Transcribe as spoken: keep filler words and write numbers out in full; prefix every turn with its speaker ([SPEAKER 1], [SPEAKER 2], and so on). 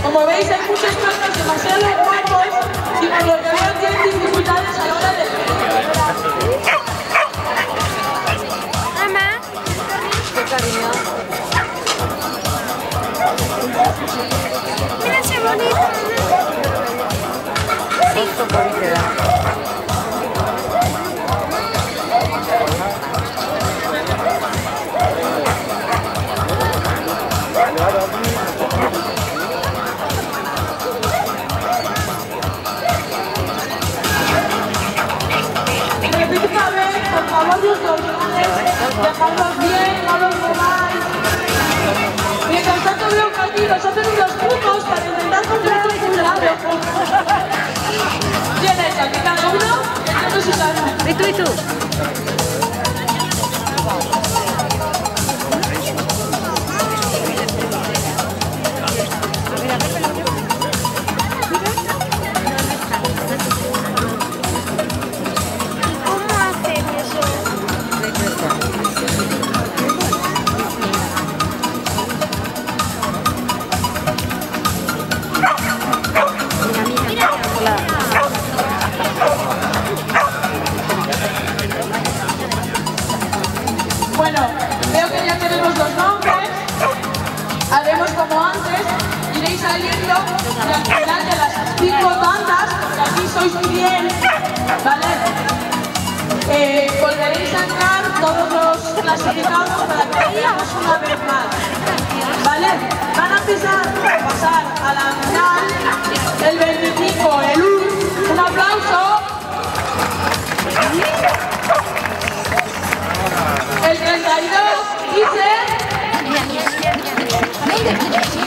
[SPEAKER 1] Como veis, hay muchos perros demasiado guapos y por lo que veo tienen dificultades a la hora de comer.
[SPEAKER 2] Mamá. Qué cariño. Mira qué bonito. Esto por
[SPEAKER 1] por favor, los dorsales, dejadlos bien, no los mováis. Mientras tanto veo que aquí nos hacen unos trucos para intentar comprar un lado. ¿Quién es? Aquí cada uno, entiendo su cara.
[SPEAKER 2] ¿Y tú y tú?
[SPEAKER 1] Bueno, veo que ya tenemos los nombres. Haremos como antes. Iréis saliendo y al final de las cinco tandas, porque aquí sois muy bien, ¿vale? Eh, volveréis a entrar todos los clasificados para que veamos una vez más, ¿vale? Van a empezar a pasar a la final el veinticinco, el uno. Un aplauso. El treinta y dos, dice...